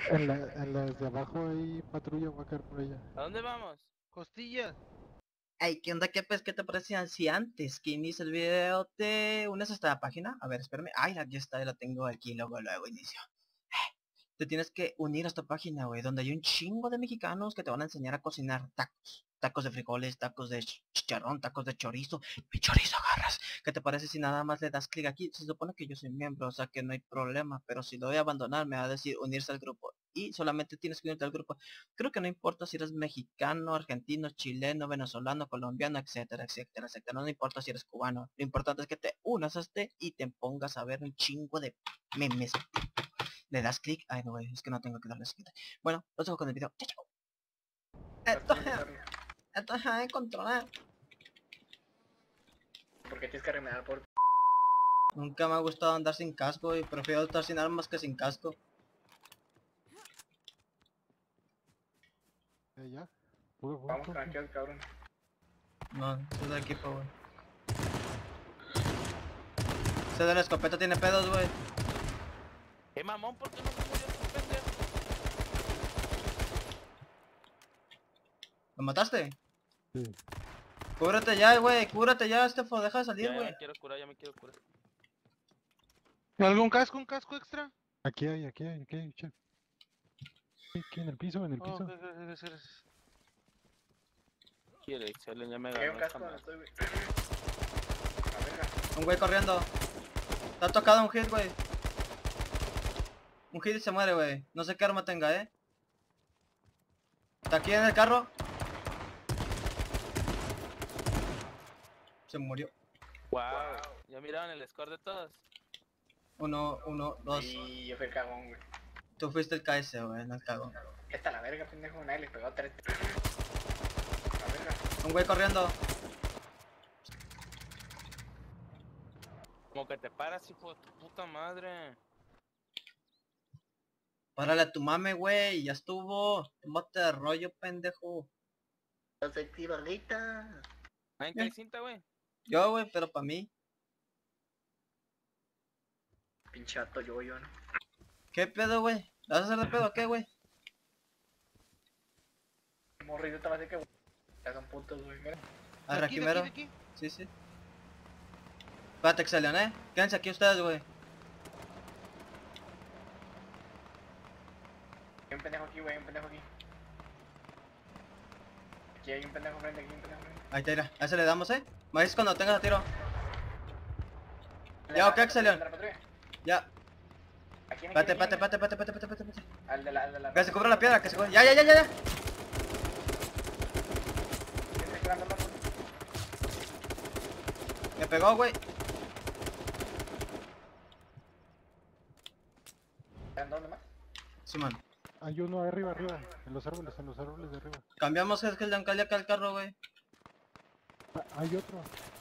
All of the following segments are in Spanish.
En las de abajo hay patrulla, voy a caer por ella. ¿A dónde vamos? Costillas. Ey, ¿qué onda? ¿Qué te parecía si antes que inicie el video te unes a esta página? A ver, espérame. Ay, aquí está, ya la tengo aquí, luego inicio. Te tienes que unir a esta página, güey, donde hay un chingo de mexicanos que te van a enseñar a cocinar tacos. Tacos de frijoles, tacos de chicharrón, tacos de chorizo. Mi chorizo agarras. ¿Qué te parece si nada más le das clic aquí? Se supone que yo soy miembro, o sea que no hay problema. Pero si lo voy a abandonar, me va a decir unirse al grupo. Y solamente tienes que unirte al grupo. Creo que no importa si eres mexicano, argentino, chileno, venezolano, colombiano, etcétera, etcétera, etcétera. No importa si eres cubano. Lo importante es que te unas a este y te pongas a ver un chingo de memes. Le das clic. Ay, no, güey, es que no tengo que darle clic. Bueno, los dejo con el video. Chao, chao. Esto es de controlar. Porque tienes que remedar por... Nunca me ha gustado andar sin casco y prefiero estar sin armas que sin casco. Ya. Puro Vamos junto. tranquilos, cabrón. No, soy del equipo, güey. Ese de la escopeta tiene pedos, güey. Mamón, ¿por qué no se murió tu pendejo? ¿Lo mataste? Sí. Cúbrate ya, güey. Cúbrate ya, Estefo. Deja de salir, Ya güey. me quiero curar, ya me quiero curar. ¿Algún casco? ¿Un casco extra? Aquí hay, che. Aquí en el piso, Oh, gracias. Quiere, Excel, ya me Hay un ganó casco esta donde madre. estoy, güey. La verga. Un güey corriendo. Te ha tocado un hit, güey. Un hit y se muere, güey. No sé qué arma tenga, ¿Está aquí en el carro? Se murió. Wow, ya miraron el score de todos. 1, 2. Y yo fui el cagón, güey. Tú fuiste el KS, güey, no el cago. Esta la verga, pendejo. Nadie le pegó 3. La verga. Un güey corriendo. Como que te paras, hijo de tu puta madre. Párale a tu mame, güey. Ya estuvo. Tómate de rollo, pendejo. Yo soy tirolita. ¿Nadie trae cinta, güey? Yo, güey, pero pa' mí. Pinche vato yo, ¿no? ¿Qué pedo, güey? ¿La vas a hacer de pedo o qué, güey? Morrido te va a decir que... Ya son putos, güey. Mira. Arra, Aquí, de Quimero. aquí, de aquí. Sí, sí. Espérate, Excelion, Quédense aquí ustedes, güey. Hay un pendejo aquí, güey. Hay un pendejo aquí. Aquí hay un pendejo frente, aquí hay un pendejo frente. Ahí te irá. A ese le damos, Me dices cuando tengas a tiro. Ya, ok, Excelion. ¿De la patrulla? Ya. Aquí en Espérate. Al de la... Que se cubra la piedra, que se cubra. Ya. ¿Quién está esperando el otro? Me pegó, güey. ¿Están dónde más? Simón. Hay uno arriba. En los árboles de arriba. Cambiamos Excelion, cali acá el carro, güey. Hay otro.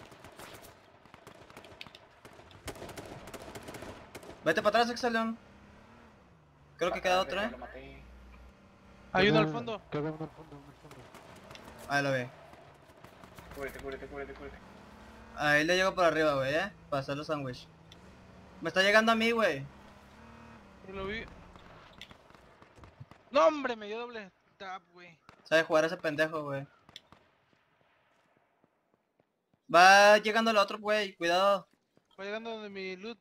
Vete para atrás, Excelion. Creo que queda otro, Lo maté. Hay uno al fondo. Queda uno al fondo, Ahí lo ve. Cúbrete. Ahí le llego por arriba, güey, para hacer los sándwich. Me está llegando a mí, güey. Sí, lo vi. No, hombre, me dio doble tap, güey. Sabe jugar ese pendejo, güey. Va llegando el otro, güey, cuidado. Va llegando donde mi loot.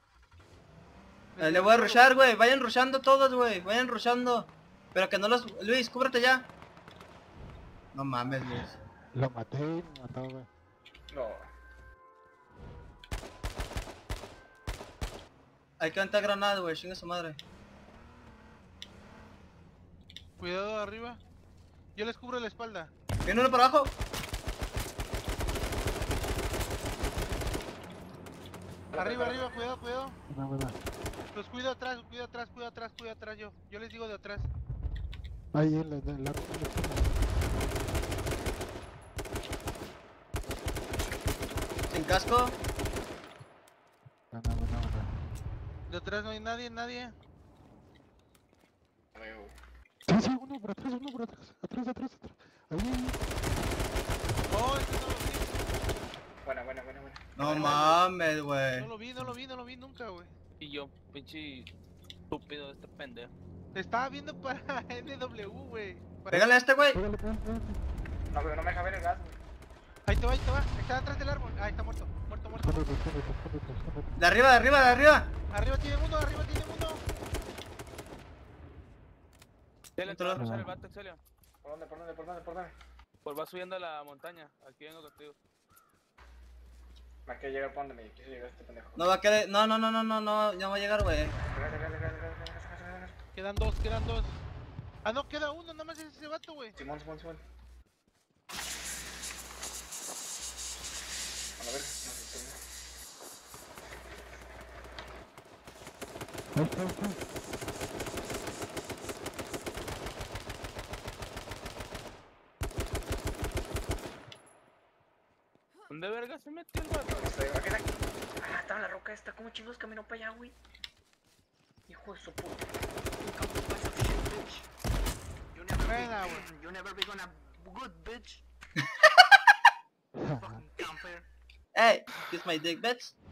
Le voy a rushar, güey. Vayan rushando todos, güey. Vayan rushando. Pero que no los... Luis, cúbrete ya. No mames, Luis. Lo maté y me mató, güey. No. Hay que aventar granadas, güey. Chinga su madre. Cuidado arriba. Yo les cubro la espalda. ¿Viene uno por abajo? Arriba, cuidado. Buena. Los cuido atrás yo. Yo les digo de atrás. Ahí en la Sin casco. buena. De atrás no hay nadie. Sí, uno por atrás. Atrás. Ahí. Oh, este no lo vi. Buena. No mames, güey. No lo vi nunca, güey. Y yo, pinche estúpido de este pendejo. Estaba viendo para NW, güey. Pégale a este, güey. Pégale, pégale, pégale. No, güey, no me deja ver el gas, güey. Ahí te va, ahí te va. Está atrás del árbol. Ahí está muerto. Muerto, muerto. Escóndete, escóndete, escóndete, escóndete. De arriba, de arriba, de arriba. Arriba tiene uno, arriba tiene uno. Excelio, te va a cruzar el vato, Excelio. ¿Por dónde, por dónde, por dónde, por dónde? Pues va subiendo a la montaña. Aquí vengo contigo. Me quiere llegar por donde me quiso llegar este pendejo. No va a querer. No, no, no, no, no, no. Ya va a llegar, güey. Quedan dos, quedan dos. Ah, no, queda uno. Nada más es ese vato, güey. Simón, Simón, Simón. A ver, no sé, Ahí está, ahí está. ¿Dónde verga se metió el vato? Ah, estaba en la roca esta. ¿Cómo chingos caminó para allá, güey? Hijo de su puta. Buena, güey. You never be gonna good bitch. Fucking camper. Hey, kiss my dick, bitch.